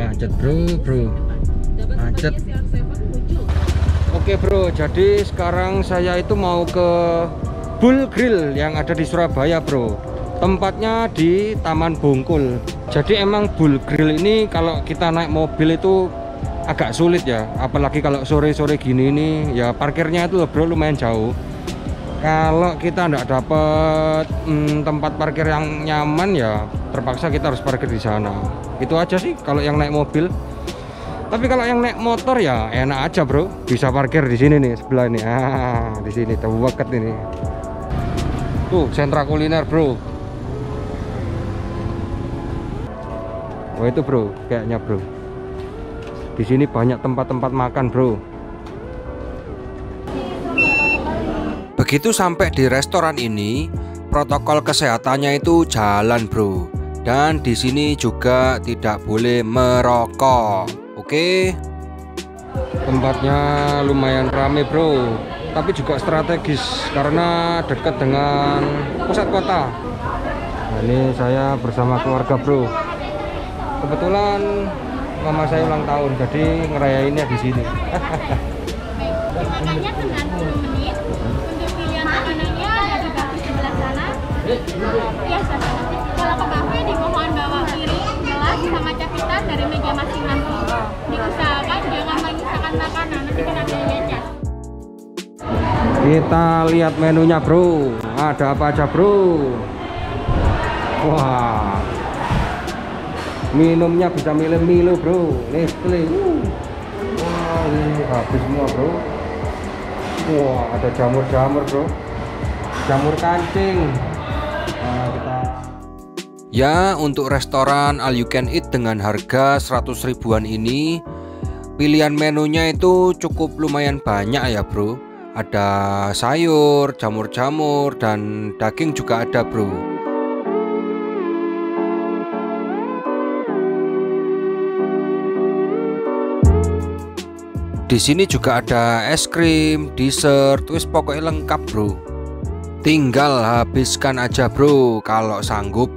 Macet bro. Macet. Oke bro, jadi sekarang saya itu mau ke Bull Grill yang ada di Surabaya bro. Tempatnya di Taman Bungkul. Jadi emang Bull Grill ini kalau kita naik mobil itu agak sulit ya, apalagi kalau sore-sore gini nih ya, parkirnya itu bro lumayan jauh. Kalau kita nggak dapat tempat parkir yang nyaman ya terpaksa kita harus parkir di sana. Itu aja sih kalau yang naik mobil. Tapi kalau yang naik motor ya enak aja bro, bisa parkir di sini nih sebelah ini. Di sini terweket ini. Tuh sentra kuliner bro. Wah itu bro, kayaknya bro. Di sini banyak tempat-tempat makan bro. Begitu sampai di restoran ini, protokol kesehatannya itu jalan bro. Dan di sini juga tidak boleh merokok. Oke. Tempatnya lumayan rame bro, tapi juga strategis karena dekat dengan pusat kota. Nah, ini saya bersama keluarga bro. Kebetulan mama saya ulang tahun, jadi ngerayainnya di sini. Makanannya cuma 10 menit. Untuk pilihan makanannya ada di kafe sebelah sana. Biasa. Kalau ke kafe dimohon bawa piring, gelas, sama capitan dari meja masing-masing. Diusahakan jangan menyisakan makanan, nanti kena biaya lecet. Kita lihat menunya bro, ada apa aja bro. Wah, minumnya bisa milih Milo bro, Nestle. Wah, ini habis semua bro. Wah, ada jamur-jamur bro, jamur kancing. Nah, kita... Ya, untuk restoran all you can eat dengan harga 100 ribuan ini, pilihan menunya itu cukup lumayan banyak ya bro. Ada sayur, jamur-jamur, dan daging juga ada bro. Di sini juga ada es krim, dessert, wis pokoknya lengkap bro. Tinggal habiskan aja bro kalau sanggup.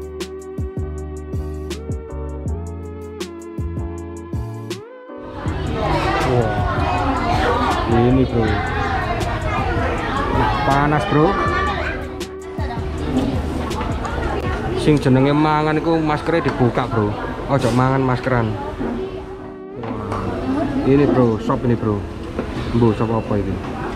Wah, ini bro, panas bro. Sing jenenge mangan iku maskernya dibuka bro. Ojo mangan maskeran. Ini bro, sop ini bro. Bu, sop apa ini?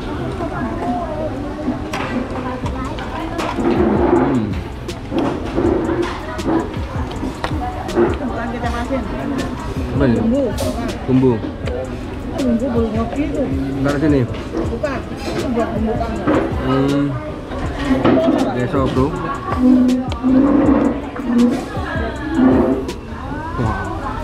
Apa ini? Bumbu. Bumbu bulgogi itu. Taruh sini. Bukan. Itu buat bumbu kangkung. Deso bro. Wah.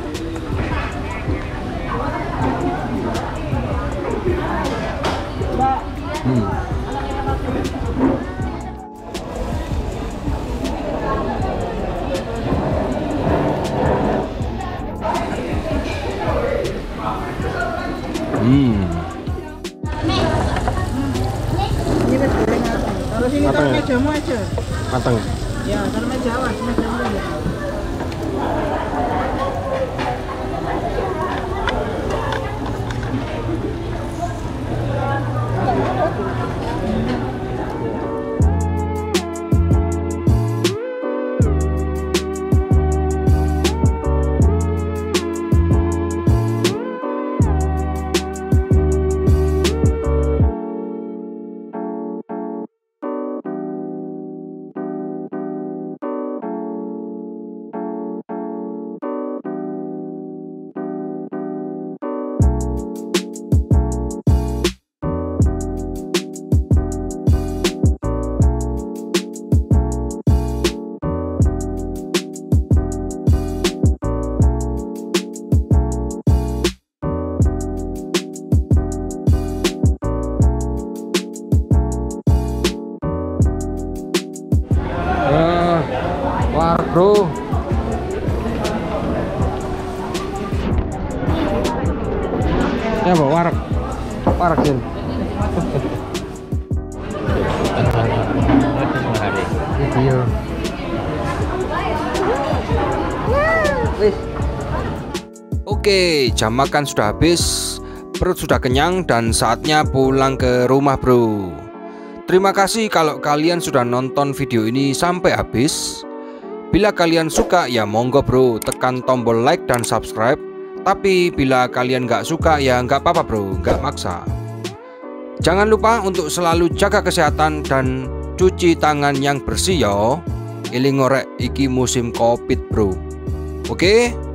Ini wis goreng apa? Kalau sini Matang taruh ya? mejamu aja. Matang. Ya, taruh meja awas, mejamu aja. Bro, ya bawa warak sih. Video. Oke, jam makan sudah habis, perut sudah kenyang dan saatnya pulang ke rumah bro. Terima kasih kalau kalian sudah nonton video ini sampai habis. Bila kalian suka ya monggo bro, tekan tombol like dan subscribe. Tapi bila kalian nggak suka ya nggak apa-apa bro, nggak maksa. Jangan lupa untuk selalu jaga kesehatan dan cuci tangan yang bersih yo. Eling ngorek iki musim Covid bro. Oke?